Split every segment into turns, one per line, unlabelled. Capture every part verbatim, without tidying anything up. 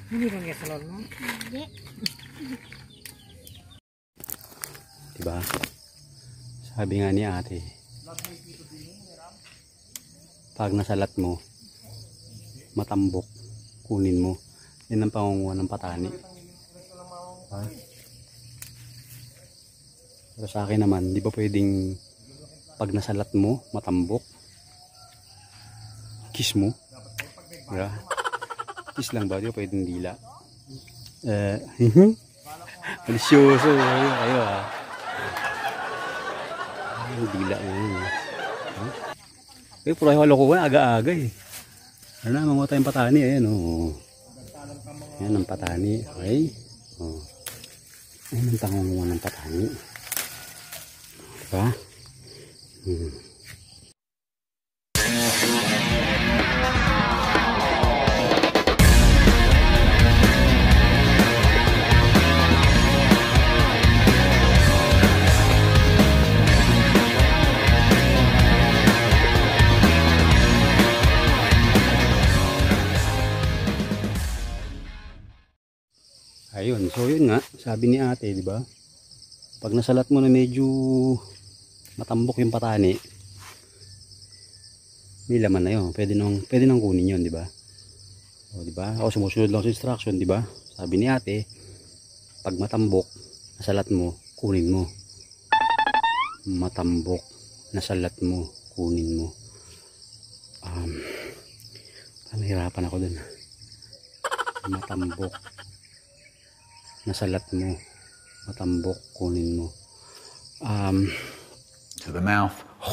Hindi ba nga salon mo?
Hindi.
Diba? Sabi nga ni ate, pag nasalat mo, matambok, kunin mo. Yan ang pangunguha ng patani. Diba? Pero sa akin naman, di ba pwedeng pag nasalat mo, matambok, kiss mo. Diba? Kiss lang ba? Di ba pwedeng dila? Eh, malisyoso. Ayo, ayo ah. Ay, dila yun. Huh? Eh, puro ay halokohan, aga-aga eh. Ano na, mga tayong patani. Ayan o. Oh. Ayan ang patani. Okay. Oh. Ayan ang pangunguha ng patani. Diba? Hmm. Ayun, so yun nga, sabi ni ate, di ba? Pag nasalat mo na medyo matambok yung patani, may laman na yun. Pwede nang, pwede nang kunin yun, di ba? O, di ba? Ako sumusunod lang sa instruction, di ba? Sabi ni ate, pag matambok, nasalat mo, kunin mo. Matambok, nasalat mo, kunin mo. Um, nahirapan ako dun. Matambok, nasalat mo, matambok, kunin mo. Um,
to the mouth.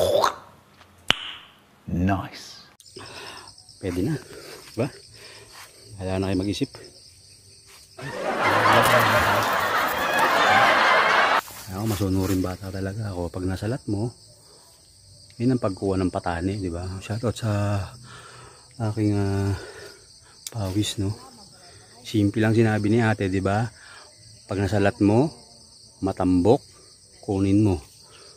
Nice.
Pwede na. Diba? Kaya na kayo mag-isip. Ako, masunurin bata talaga ako. Pag nasalat mo, yun ang pagkuha ng patani, di ba? Shoutout sa aking uh, pawis, no? Simple lang sinabi ni ate, di ba? Pag nasalat mo, matambok, kunin mo.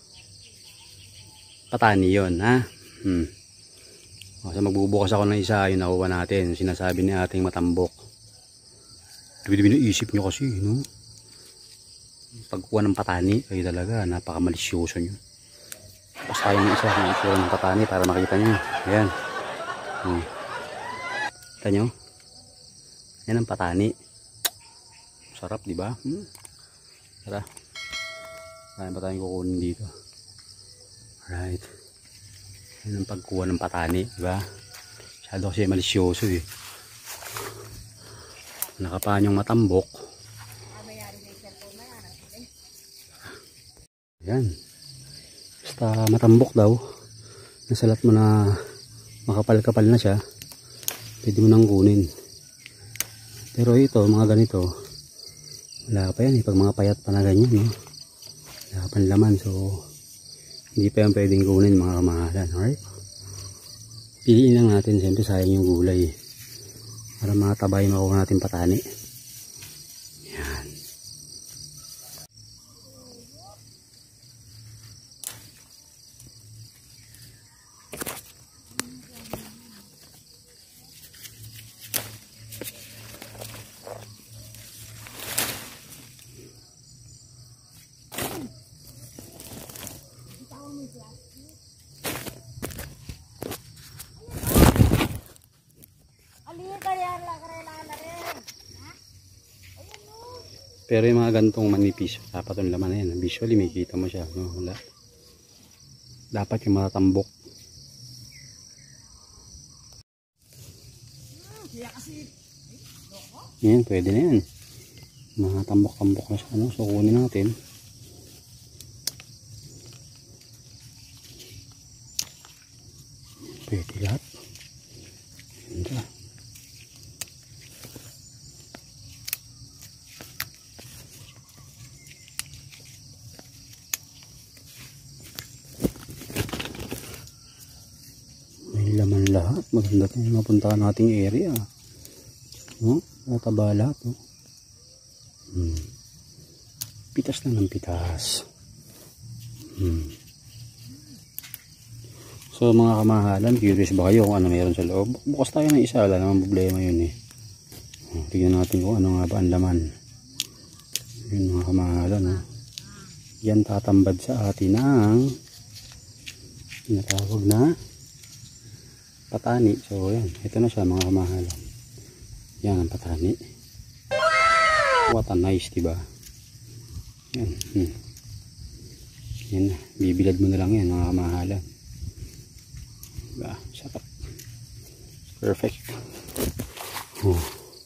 Patani yon, ha? Hmm. O, so magbubukas ako ng isa, yun nakuha natin. Sinasabi ni ating matambok. Dumi-dumi na isip nyo kasi, no? Pagkuha ng patani, ay talaga, napakamalisyoso nyo. Tapos tayo ng isa, ng itsura ng patani para makita nyo. Ayan. Hmm. Kita nyo? Yan ang patani. Sarap, di ba? Hmm. Tara. Kaya pa tayong kukunin dito. Alright. Yan ang pagkuha ng patani, di ba? Masyado kasi malisyoso eh. Nakapaan yung matambok. Yan. Basta matambok daw. Nasalat mo na makapal-kapal na siya. Pwede mo nang kunin. Pero ito, mga ganito, wala pa yan eh. Pag mga payat pa na ganyan, no? Wala pa laman. So, hindi pa yan pwedeng kunin, mga kamahalan. Alright? Piliin lang natin. Siyempre, sayang yung gulay eh. Para matabay makuha natin patani. Yan. Pero yung mga gantong manipis, dapat yung laman na yan. Visually, may kita mo siya. No? Wala. Dapat yung matatambok. Yan, pwede na yan. Matambok-tambok na siya. No? So, kunin natin. Pwede lahat. Ganda. Laman lahat, maganda itong napuntahan nating area, no? Nataba lahat, no? Hmm. Pitas na ng pitas. Hmm. So mga kamahalan, curious ba kayo kung ano meron sa loob? Bukas tayo ng isa, wala namang problema yun eh. Tingnan natin kung ano nga ba ang laman. Yun mga kamahalan, no? Yan tatambad sa atin ng tinatawag na patani. So yan, ito na siya mga kamahalan. Yan ang patani. What a nice, diba? Yan. Hmm. Yan na, bibilad mo na lang yan mga kamahalan. Diba? Sarap. Perfect. Oh.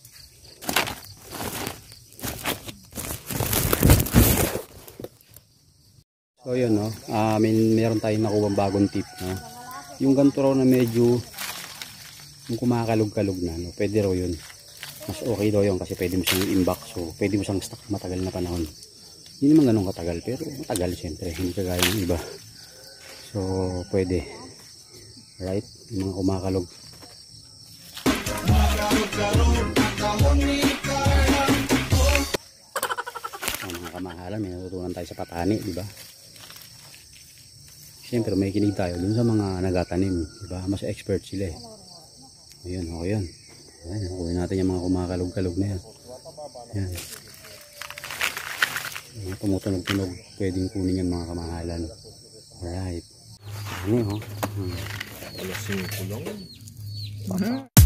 So yun, no, uh, may, meron tayong nakuha bagong tip, no? Yung ganito raw na medyo yung kumakalog-kalog na, no? Pwede raw yun, mas okay daw yun kasi pwede mo siyang imbak, so pwede mo siyang stock matagal na panahon. Hindi naman ganun katagal, pero matagal syempre, hindi kagaya ng iba. So pwede, right, yung mga kumakalog. So, mga kamahalan, may natutunan tayo sa patani, di ba? Siyempre may kinig tayo dun sa mga nagatanim, diba? Mas expert sila eh. Ayun, o yun. Ayan, kunin natin yung mga kumakalog-kalog na yan. Ayan. Mga tumutunog-tunog, pwedeng kunin yung mga kamahalan. Alright. Ano yun, oh. Hmm.